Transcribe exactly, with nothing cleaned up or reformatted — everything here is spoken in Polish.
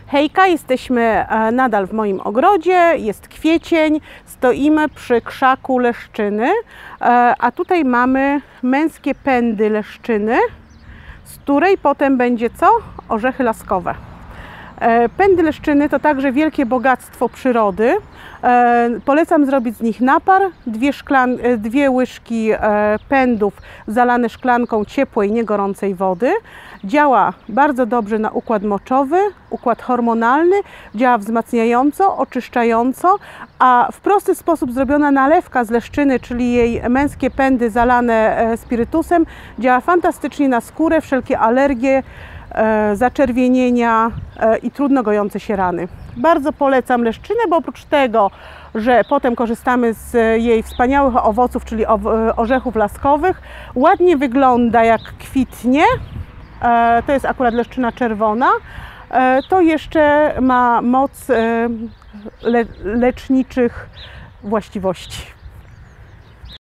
Hejka, jesteśmy nadal w moim ogrodzie, jest kwiecień, stoimy przy krzaku leszczyny, a tutaj mamy męskie pędy leszczyny, z której potem będzie co? Orzechy laskowe. Pędy leszczyny to także wielkie bogactwo przyrody. Polecam zrobić z nich napar, dwie, szklan, dwie łyżki pędów zalane szklanką ciepłej, niegorącej wody. Działa bardzo dobrze na układ moczowy, układ hormonalny, działa wzmacniająco, oczyszczająco, a w prosty sposób zrobiona nalewka z leszczyny, czyli jej męskie pędy zalane spirytusem, działa fantastycznie na skórę, wszelkie alergie, zaczerwienienia i trudno gojące się rany. Bardzo polecam leszczynę, bo oprócz tego, że potem korzystamy z jej wspaniałych owoców, czyli orzechów laskowych, ładnie wygląda jak kwitnie, to jest akurat leszczyna czerwona, to jeszcze ma moc leczniczych właściwości.